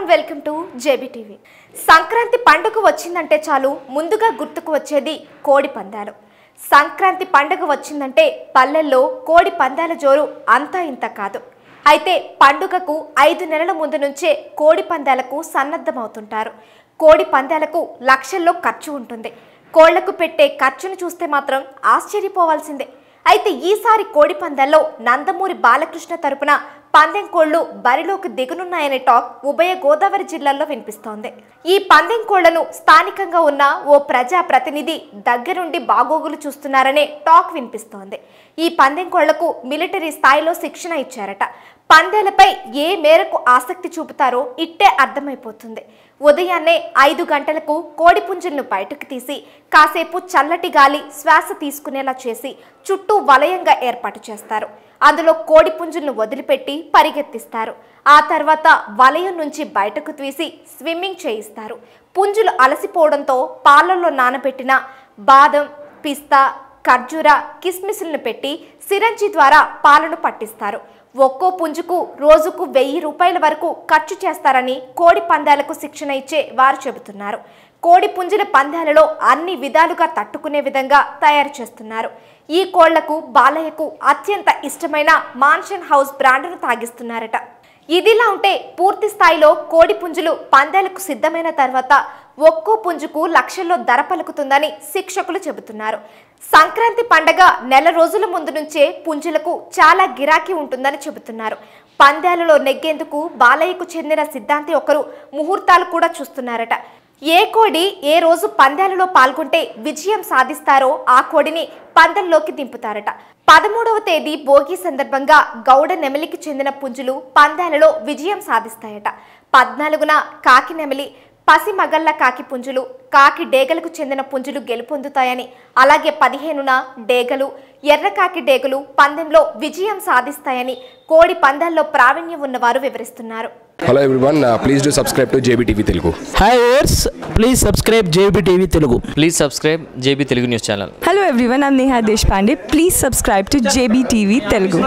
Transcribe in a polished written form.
Welcome to JBTV. Sankranti పండుగ వచ్చిందంటే చాలు ముందుగా గుర్తుకు వచ్చేది కోడి పందాలు. సంక్రాంతి పండుగ వచ్చిందంటే పల్లెల్లో కోడి పందాల జోరు అంతా ఇంత కాదు. అయితే పండుగకు 5 నెలల ముందు నుంచే కోడి పందాలకు సన్నద్ధమవుతుంటారు. కోడి పందాలకు లక్షల్లో ఖర్చు ఉంటుంది. కోళ్లకు పెట్టే ఖర్చును చూస్తే మాత్రం ఆశ్చర్యపోవాల్సిందే. అయితే ఈసారి కోడి పందాల్లో నందమూరి బాలకృష్ణ తరపున పందెం కోళ్లు బరిలోకి దిగనున్నాయనే టాక్ ఉభయ గోదావరి జిల్లాల్లో వినిపిస్తోంది. ఈ పందెం కోళ్లను స్థానికంగా ఉన్న ఓ ప్రజా ప్రతినిధి దగ్గరుండి బాగోగులు చూస్తున్నారనే టాక్ వినిపిస్తోంది. ఈ పందెం కోళ్లకు మిలిటరీ స్థాయిలో శిక్షణ ఇచ్చారట. పందేలపై ఏ మేరకు ఆసక్తి చూపుతారో ఇట్టే అర్థమైపోతుంది. ఉదయాన్నే 5 గంటలకు కోడి పుంజులను బయటకు తీసి కాసేపు చల్లటి గాలి శ్వాస తీసుకునేలా చేసి చుట్టూ వలయంగా ఏర్పాటు చేస్తారు. అందులో కోడి పుంజులను వదిలిపెట్టి పరిగెత్తిస్తారు. ఆ తర్వాత వలయం నుంచి బయటకు తీసి స్విమ్మింగ్ చేయిస్తారు. పుంజులు అలసిపోవడంతో పాలల్లో నానబెట్టిన బాదం, పిస్తా, ఖర్జూర, కిస్మిస్లను పెట్టి సిరంజి ద్వారా పాలను పట్టిస్తారు. ఒక్కో పుంజుకు రోజుకు 1000 రూపాయల వరకు ఖర్చు చేస్తారని కోడి పందాలకు శిక్షణ ఇచ్చే వారు చెబుతున్నారు. కోడి పుంజుల పందాలలో అన్ని విధాలుగా తట్టుకునే విధంగా తయారు చేస్తున్నారు. ఈ కోళ్లకు బాలయ్యకు అత్యంత ఇష్టమైన మాన్షన్ హౌస్ బ్రాండ్ను తాగిస్తున్నారట. ఇదిలా ఉంటే పూర్తి స్థాయిలో కోడి పుంజులు పందాలకు సిద్ధమైన తర్వాత ఒక్కో పుంజుకు లక్షల్లో ధర పలుకుతుందని శిక్షకులు చెబుతున్నారు. సంక్రాంతి పండగ నెల రోజుల ముందు నుంచే పుంజులకు చాలా గిరాకీ ఉంటుందని చెబుతున్నారు. పందాలలో నెగ్గేందుకు బాలయ్యకు చెందిన సిద్ధాంతి ఒకరు ముహూర్తాలు కూడా చూస్తున్నారట. ఏ కోడి ఏ రోజు పందాలలో పాల్గొంటే విజయం సాధిస్తారో ఆ కోడిని పందెంలోకి దింపుతారట. 13వ తేదీ భోగి సందర్భంగా గౌడ నెమలికి చెందిన పుంజులు పందాలలో విజయం సాధిస్తాయట. 14న కాకి నెమలి, పసి మగళ్ళ కాకి పుంజులు, కాకి డేగలకు చెందిన పుంజులు గెలుపొందుతాయని, అలాగే 15న డేగలు, ఎర్రకాకి డేగలు పందెంలో విజయం సాధిస్తాయని కోడి పందాల్లో ప్రావీణ్యం ఉన్నవారు వివరిస్తున్నారు. Hello everyone, please do subscribe to JBTV Telugu. Hi viewers, please subscribe JBTV Telugu. Please subscribe JB Telugu News channel. Hello everyone, I'm Neha Deshpande. Please subscribe to JBTV Telugu.